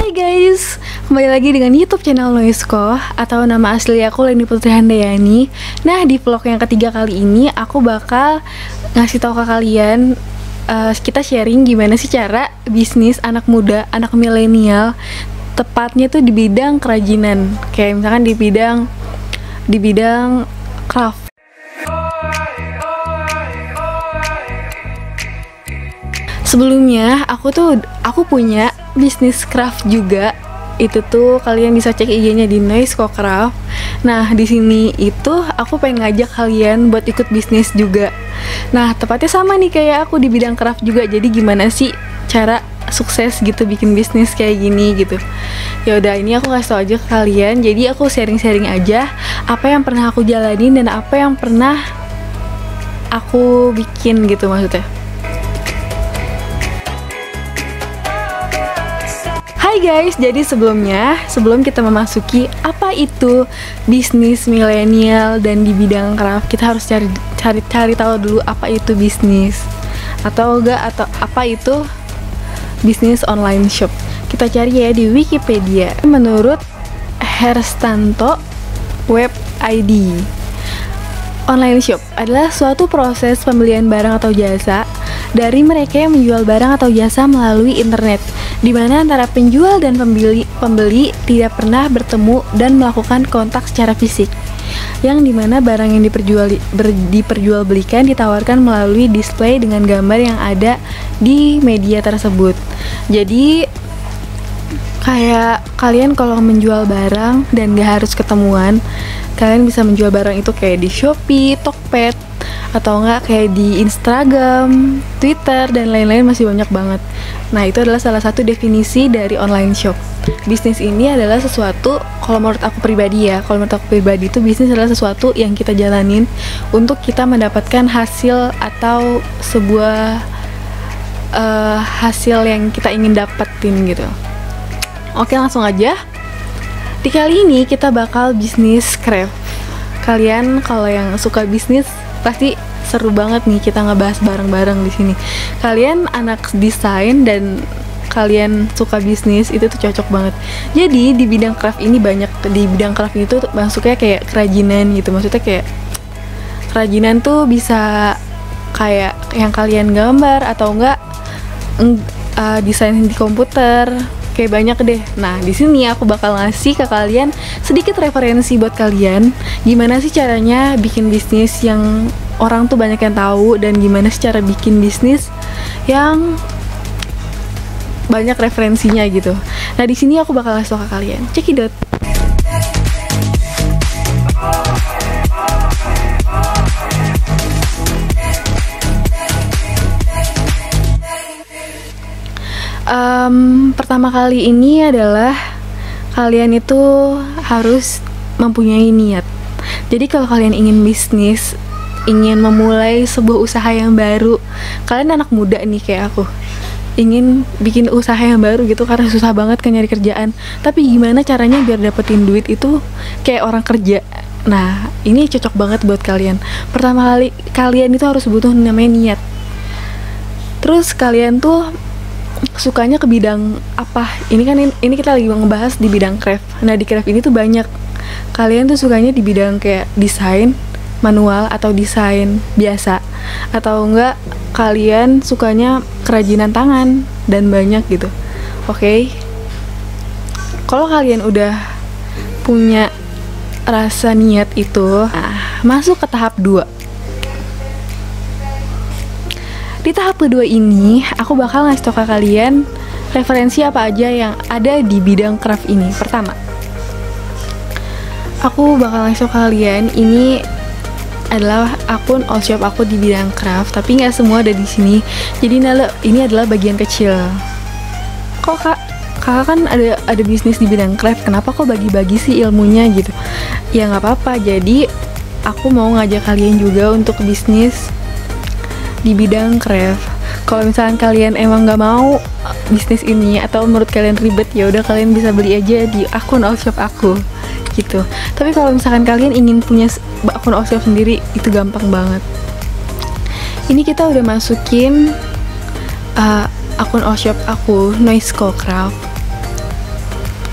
Hai guys, kembali lagi dengan YouTube channel Noisko atau nama asli aku Leni Putri Handayani. Nah, di vlog yang ketiga kali ini aku bakal ngasih tahu ke kalian kita sharing gimana sih cara bisnis anak muda, anak milenial, tepatnya tuh di bidang kerajinan. Kayak misalkan di bidang craft. Sebelumnya aku punya bisnis craft juga. Itu tuh kalian bisa cek IG-nya di Noisko Craft. Nah, di sini itu aku pengen ngajak kalian buat ikut bisnis juga. Nah, tepatnya sama nih kayak aku di bidang craft juga. Jadi gimana sih cara sukses gitu bikin bisnis kayak gini gitu. Ya udah, ini aku kasih tau aja ke kalian. Jadi aku sharing-sharing aja apa yang pernah aku jalanin dan apa yang pernah aku bikin gitu maksudnya. Hai guys, jadi sebelum kita memasuki apa itu bisnis milenial dan di bidang craft, kita harus cari tahu dulu apa itu bisnis atau apa itu bisnis online shop. Kita cari ya di Wikipedia. Menurut Herstanto Web ID, online shop adalah suatu proses pembelian barang atau jasa dari mereka yang menjual barang atau jasa melalui internet, di mana antara penjual dan pembeli tidak pernah bertemu dan melakukan kontak secara fisik, yang dimana barang yang diperjualbelikan ditawarkan melalui display dengan gambar yang ada di media tersebut. Jadi kayak kalian kalau menjual barang dan gak harus ketemuan, kalian bisa menjual barang itu kayak di Shopee, Tokped, atau enggak kayak di Instagram, Twitter, dan lain-lain, masih banyak banget. Nah, itu adalah salah satu definisi dari online shop. Bisnis ini adalah sesuatu, kalau menurut aku pribadi itu bisnis adalah sesuatu yang kita jalanin untuk kita mendapatkan hasil atau sebuah hasil yang kita ingin dapetin gitu. Oke, langsung aja. Di kali ini kita bakal bisnis craft. Kalian kalau yang suka bisnis pasti seru banget nih kita ngebahas bareng-bareng di sini. Kalian anak desain dan kalian suka bisnis, itu tuh cocok banget. Jadi di bidang craft ini tuh masuknya kayak kerajinan gitu. Maksudnya kayak kerajinan tuh bisa kayak yang kalian gambar atau enggak desain di komputer. Kayak banyak deh. Nah, di sini aku bakal ngasih ke kalian sedikit referensi buat kalian gimana sih caranya bikin bisnis yang orang tuh banyak yang tahu, dan gimana sih cara bikin bisnis yang banyak referensinya gitu. Nah, di sini aku bakal ngasih ke kalian. Cekidot. Pertama kali ini adalah kalian itu harus mempunyai niat. Jadi kalau kalian ingin bisnis, ingin memulai sebuah usaha yang baru, kalian anak muda nih kayak aku, ingin bikin usaha yang baru gitu karena susah banget kan nyari kerjaan. Tapi gimana caranya biar dapetin duit itu kayak orang kerja? Nah, ini cocok banget buat kalian. Pertama kali kalian itu harus butuh namanya niat. Terus kalian tuh sukanya ke bidang apa? Ini kita lagi ngebahas di bidang craft. Nah, di craft ini tuh banyak. Kalian tuh sukanya di bidang kayak desain manual atau desain biasa, atau enggak kalian sukanya kerajinan tangan, dan banyak gitu. Oke. Kalau kalian udah punya rasa niat itu, masuk ke tahap 2. Di tahap kedua ini, aku bakal ngasih tau ke kalian referensi apa aja yang ada di bidang craft ini. Pertama, aku bakal ngasih tau ke kalian, ini adalah akun all shop aku di bidang craft, tapi nggak semua ada di sini. Jadi ini adalah bagian kecil. Kok kakak kan ada bisnis di bidang craft, kenapa kok bagi-bagi sih ilmunya gitu? Ya nggak apa-apa. Jadi aku mau ngajak kalian juga untuk bisnis di bidang craft. Kalau misalkan kalian emang nggak mau bisnis ini atau menurut kalian ribet, ya udah kalian bisa beli aja di akun all shop aku gitu. Tapi kalau misalkan kalian ingin punya akun all shop sendiri, itu gampang banget. Ini kita udah masukin akun all shop aku, Noisko Craft.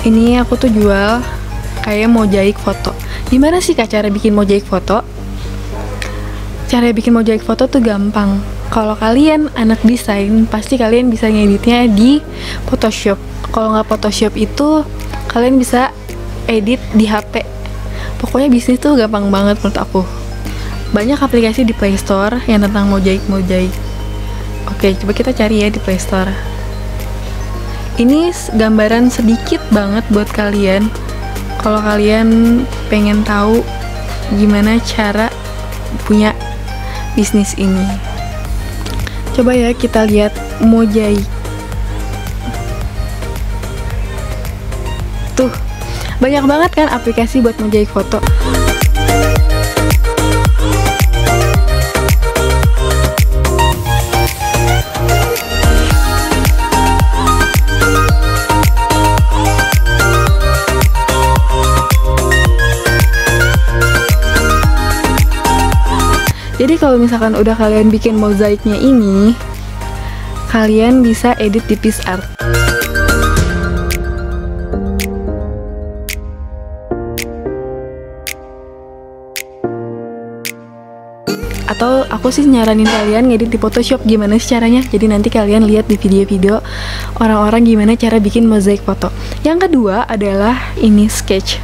Ini aku tuh jual kayak mozaik foto. Gimana sih Kak cara bikin mozaik foto? Cara bikin mozaik foto tuh gampang. Kalau kalian anak desain, pasti kalian bisa ngeditnya di Photoshop. Kalau nggak Photoshop itu, kalian bisa edit di HP. Pokoknya bisnis tuh gampang banget menurut aku. Banyak aplikasi di Play Store yang tentang mozaik. Oke, coba kita cari ya di Play Store. Ini gambaran sedikit banget buat kalian. Kalau kalian pengen tahu gimana cara punya bisnis ini. Coba ya kita lihat mozaik. Tuh, banyak banget kan aplikasi buat mozaik foto. Jadi kalau misalkan udah kalian bikin mozaiknya ini, kalian bisa edit di PicsArt. Atau aku sih nyaranin kalian ngedit di Photoshop. Gimana sih caranya? Jadi nanti kalian lihat di video-video orang-orang gimana cara bikin mozaik foto. Yang kedua adalah ini sketch.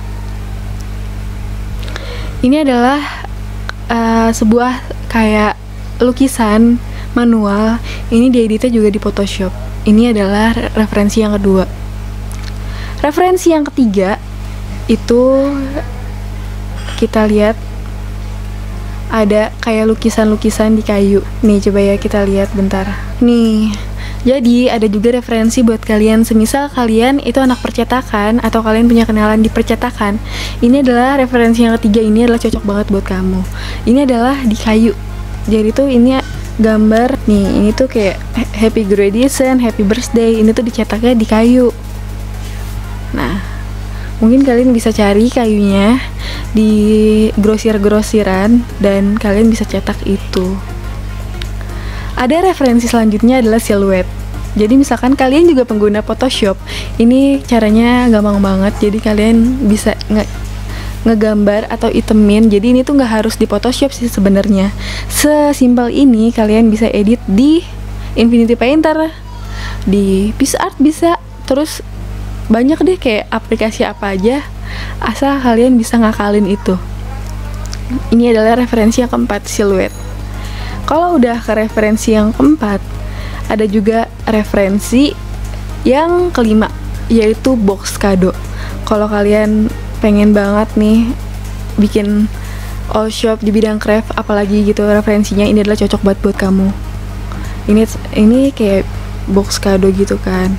Ini adalah sebuah kayak lukisan manual. Ini dieditnya juga di Photoshop. Ini adalah referensi yang kedua. Referensi yang ketiga itu kita lihat ada kayak lukisan-lukisan di kayu. Nih coba ya kita lihat bentar. Nih, jadi ada juga referensi buat kalian. Semisal kalian itu anak percetakan atau kalian punya kenalan di percetakan, ini adalah referensi yang ketiga. Ini adalah cocok banget buat kamu. Ini adalah di kayu. Jadi tuh ini gambar nih, ini tuh kayak happy graduation, happy birthday. Ini tuh dicetaknya di kayu. Nah, mungkin kalian bisa cari kayunya di grosir-grosiran dan kalian bisa cetak itu. Ada referensi selanjutnya adalah siluet. Jadi misalkan kalian juga pengguna Photoshop, ini caranya gampang banget. Jadi kalian bisa ngegambar atau itemin. Jadi ini tuh nggak harus di Photoshop sih sebenarnya. Sesimpel ini kalian bisa edit di Infinity Painter, di PicsArt bisa. Terus banyak deh kayak aplikasi apa aja, asal kalian bisa ngakalin itu. Ini adalah referensi yang keempat, siluet. Kalau udah ke referensi yang keempat, ada juga referensi yang kelima, yaitu box kado. Kalau kalian pengen banget nih bikin all shop di bidang craft, apalagi gitu referensinya, ini adalah cocok banget buat kamu. Ini kayak box kado gitu kan.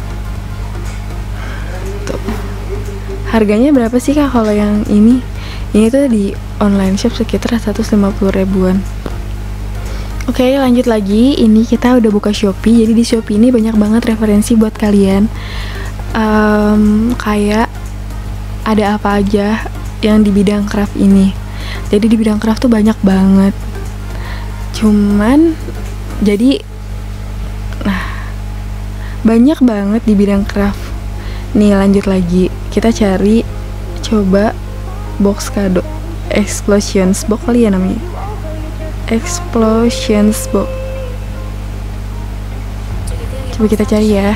Tuh. Harganya berapa sih Kak kalau yang ini? Ini tuh di online shop sekitar 150 ribuan. Oke, lanjut lagi. Ini kita udah buka Shopee. Jadi di Shopee ini banyak banget referensi buat kalian. Kayak ada apa aja yang di bidang craft ini. Jadi di bidang craft tuh banyak banget. Cuman jadi banyak banget di bidang craft. Nih lanjut lagi. Kita cari coba box kado Explosions Box kali ya namanya. Explosions Box. Coba kita cari ya.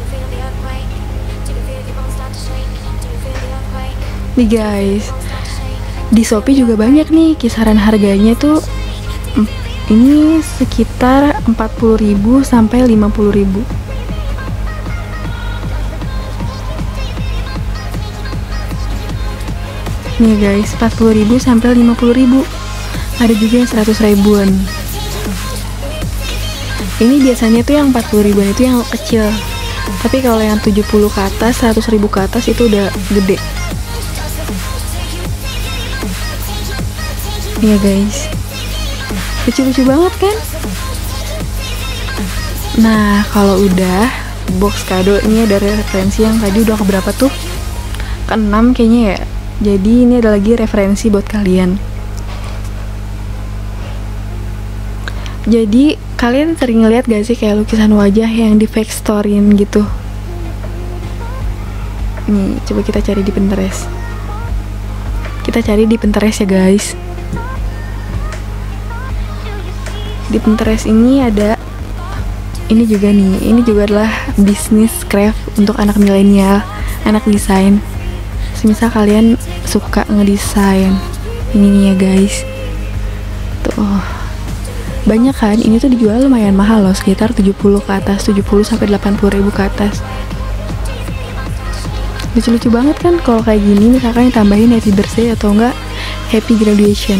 Nih guys, di Shopee juga banyak nih kisaran harganya tuh. Ini sekitar 40.000 sampai 50.000. Nih guys, 40.000 sampai 50.000. Ada juga yang 100 ribuan. Ini biasanya tuh yang 40 ribuan itu yang kecil. Tapi kalau yang 70 ke atas, 100 ribu ke atas itu udah gede. Iya guys, lucu-lucu banget kan? Nah, kalau udah box kado, ini ada referensi yang tadi udah keberapa tuh? Ke-6 kayaknya ya. Jadi ini ada lagi referensi buat kalian. Jadi kalian sering ngeliat gak sih kayak lukisan wajah yang di fake storyin gitu? Nih, coba kita cari di Pinterest. Kita cari di Pinterest ya guys. Di Pinterest ini ada ini juga nih. Ini juga adalah bisnis craft untuk anak milenial, anak desain. Semisal kalian suka ngedesain, ini nih ya guys. Tuh. Banyak kan, ini tuh dijual lumayan mahal loh, sekitar 70 ke atas, 70 sampai 80 ribu ke atas. Lucu-lucu banget kan kalau kayak gini, misalkan ditambahin happy birthday atau enggak happy graduation.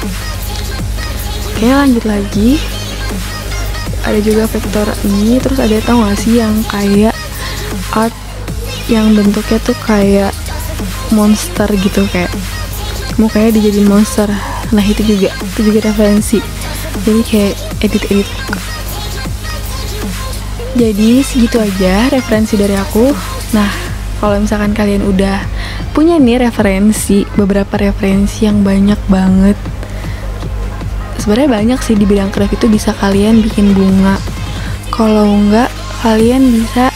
Oke, lanjut lagi. Ada juga vektor ini, terus ada, tau gak sih yang kayak art yang bentuknya tuh kayak monster gitu, kayak mukanya dijadiin monster. Nah itu juga referensi, jadi kayak edit. Jadi segitu aja referensi dari aku. Nah kalau misalkan kalian udah punya nih beberapa referensi yang banyak banget, sebenarnya banyak sih di bidang craft itu. Bisa kalian bikin bunga, kalau enggak kalian bisa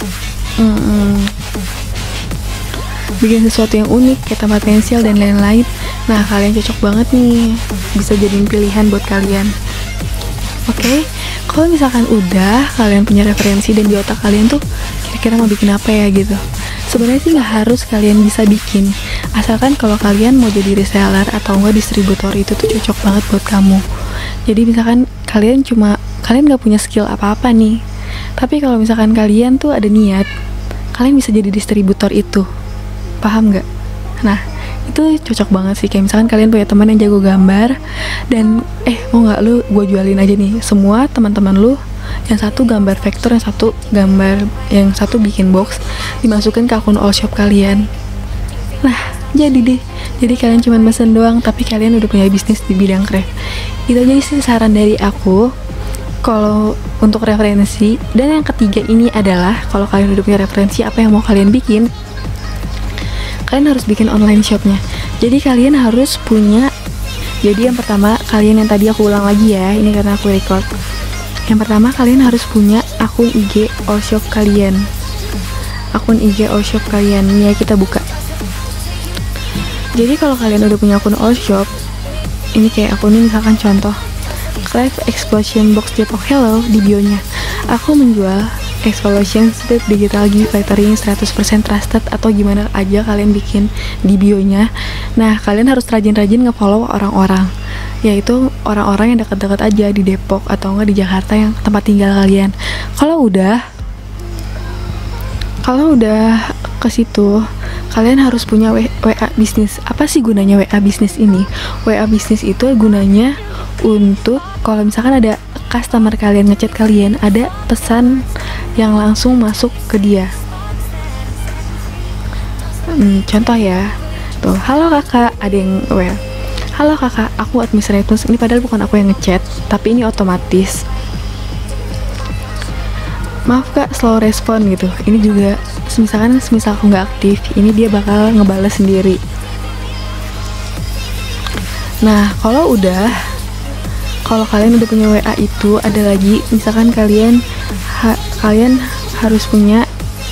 bikin sesuatu yang unik kayak tempat pensil dan lain-lain. Nah kalian cocok banget nih, bisa jadiin pilihan buat kalian. Oke, kalau misalkan udah kalian punya referensi dan di otak kalian tuh kira-kira mau bikin apa ya gitu, sebenarnya sih nggak harus kalian bisa bikin, asalkan kalau kalian mau jadi reseller atau enggak distributor, itu tuh cocok banget buat kamu. Jadi misalkan kalian nggak punya skill apa-apa nih, tapi kalau misalkan kalian tuh ada niat, kalian bisa jadi distributor itu. Paham nggak? Nah itu cocok banget sih. Kayak misalkan kalian punya teman yang jago gambar dan mau nggak lu gue jualin aja nih semua teman-teman lu, yang satu gambar vektor, yang satu bikin box, dimasukin ke akun all shop kalian. Nah jadi kalian cuma mesen doang tapi kalian udah punya bisnis di bidang craft. Itu aja sih saran dari aku kalau untuk referensi. Dan yang ketiga ini adalah, kalau kalian udah punya referensi apa yang mau kalian bikin, kalian harus bikin online shopnya. Jadi kalian harus punya, jadi yang pertama kalian, yang tadi aku ulang lagi ya, ini karena aku record. Yang pertama kalian harus punya akun IG all shop kalian. Akun IG all shop kalian, ya kita buka. Jadi kalau kalian udah punya akun all shop, ini kayak aku nih misalkan contoh Craft Explosion Box Depok Hello, di bionya aku menjual Explosion Strip Digital Gift Lettering 100% trusted, atau gimana aja kalian bikin di bionya. Nah kalian harus rajin-rajin nge-follow orang-orang, yaitu orang-orang yang dekat-dekat aja di Depok atau enggak di Jakarta yang tempat tinggal kalian. Kalau udah ke situ, kalian harus punya WA bisnis. Apa sih gunanya WA bisnis ini? WA bisnis itu gunanya untuk kalau misalkan ada customer kalian ngechat kalian, ada pesan yang langsung masuk ke dia. Contoh ya, tuh, halo kakak, ada yang halo kakak, aku administrator. Ini padahal bukan aku yang ngechat, tapi ini otomatis. Maaf kak, slow respon gitu. Ini juga semisal aku nggak aktif, ini dia bakal ngebales sendiri. Nah kalau kalian udah punya WA itu, ada lagi misalkan kalian harus punya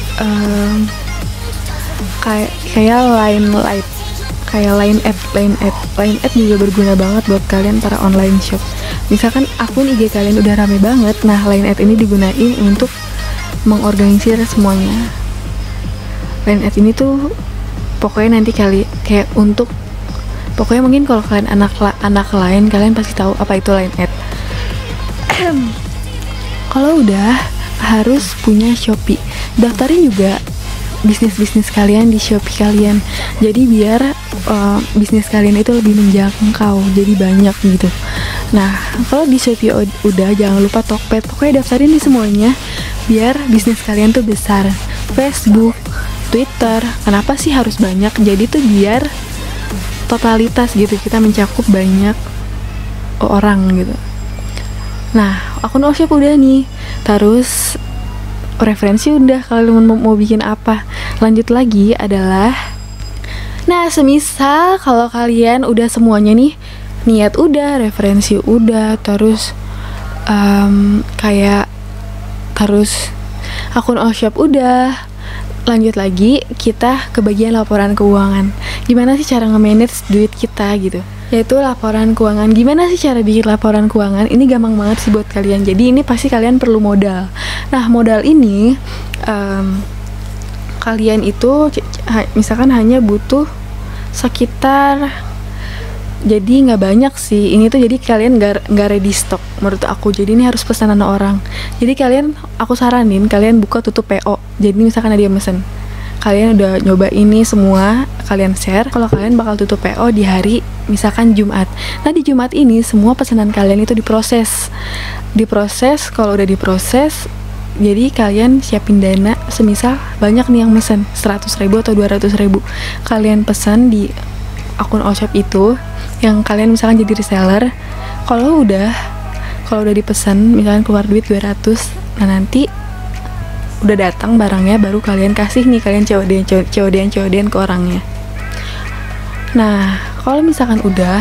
kayak line ad juga berguna banget buat kalian para online shop. Misalkan akun IG kalian udah rame banget, nah line ad ini digunain untuk mengorganisir semuanya. Line ad ini tuh pokoknya nanti kayak untuk, pokoknya mungkin kalau kalian anak lain, kalian pasti tahu apa itu line ad. Kalau udah, harus punya Shopee. Daftarin juga bisnis kalian di Shopee kalian. Jadi biar bisnis kalian itu lebih menjangkau, jadi banyak gitu. Nah, kalau di Shopee udah, jangan lupa Tokped. Pokoknya daftarin di semuanya biar bisnis kalian tuh besar. Facebook, Twitter, kenapa sih harus banyak? Jadi tuh biar totalitas gitu, kita mencakup banyak orang gitu. Nah, akun all shop udah nih, terus referensi udah, kalian mau bikin apa. Lanjut lagi adalah, nah semisal kalau kalian udah semuanya nih, niat udah, referensi udah, terus terus akun all shop udah, lanjut lagi, kita ke bagian laporan keuangan. Gimana sih cara nge-manage duit kita gitu? Yaitu laporan keuangan. Gimana sih cara bikin laporan keuangan? Ini gampang banget sih buat kalian. Jadi ini pasti kalian perlu modal. Nah, modal ini kalian itu misalkan hanya butuh sekitar, jadi nggak banyak sih ini tuh, jadi kalian nggak ready stock menurut aku. Jadi ini harus pesanan orang. Jadi aku saranin kalian buka tutup PO. Jadi misalkan ada yang mesen, kalian udah nyoba ini semua, kalian share kalau kalian bakal tutup PO di hari misalkan Jumat. Nah, di Jumat ini semua pesanan kalian itu diproses. Kalau udah diproses, jadi kalian siapin dana, semisal banyak nih yang mesen 100.000 atau 200.000, kalian pesan di akun Allshop itu yang kalian misalkan jadi reseller. Kalau udah dipesan misalkan keluar duit 200, nah nanti udah datang barangnya baru kalian kasih nih, kalian COD-an ke orangnya. Nah, kalau misalkan udah,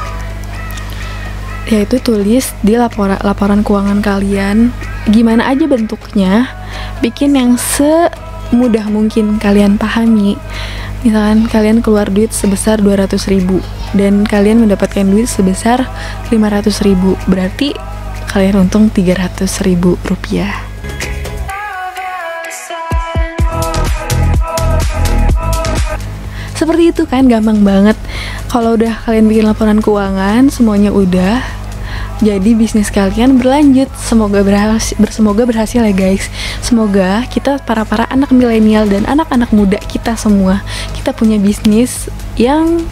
yaitu tulis di laporan keuangan kalian gimana aja bentuknya, bikin yang semudah mungkin kalian pahami. Misalkan kalian keluar duit sebesar 200.000 dan kalian mendapatkan duit sebesar 500.000, berarti kalian untung 300.000 rupiah. Seperti itu kan, gampang banget. Kalau udah kalian bikin laporan keuangan, semuanya udah, jadi bisnis kalian berlanjut. Semoga berhasil ya guys. Semoga kita para anak milenial dan anak-anak muda kita semua, kita punya bisnis yang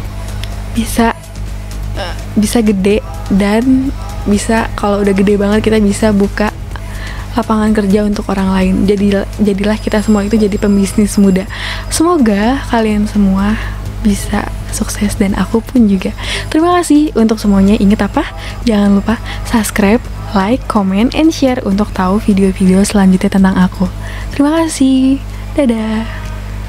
bisa gede, dan bisa, kalau udah gede banget kita bisa buka lapangan kerja untuk orang lain. Jadilah kita semua itu jadi pembisnis muda. Semoga kalian semua bisa sukses dan aku pun juga. Terima kasih untuk semuanya. Ingat apa? Jangan lupa subscribe, like, comment, and share untuk tahu video-video selanjutnya tentang aku. Terima kasih. Dadah.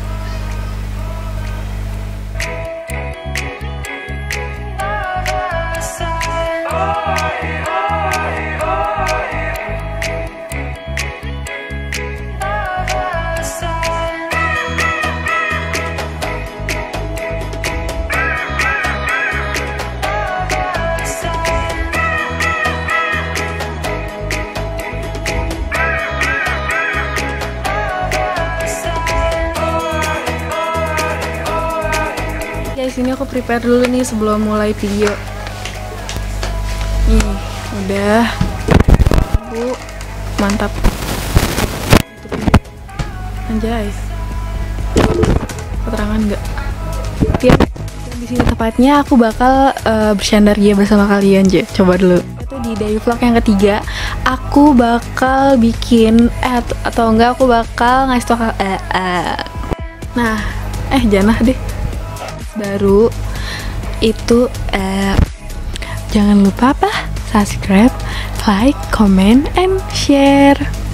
Guys, ini aku prepare dulu nih sebelum mulai video. Nih, udah. Bu, mantap. Anjay. Keterangan nggak? Tiap di sini tepatnya aku bakal bersandaria bersama kalian aja. Coba dulu. Itu di day vlog yang ketiga, aku bakal bikin atau enggak aku bakal ngasih tau Nah, jangan deh. Baru itu jangan lupa subscribe, like, comment, and share.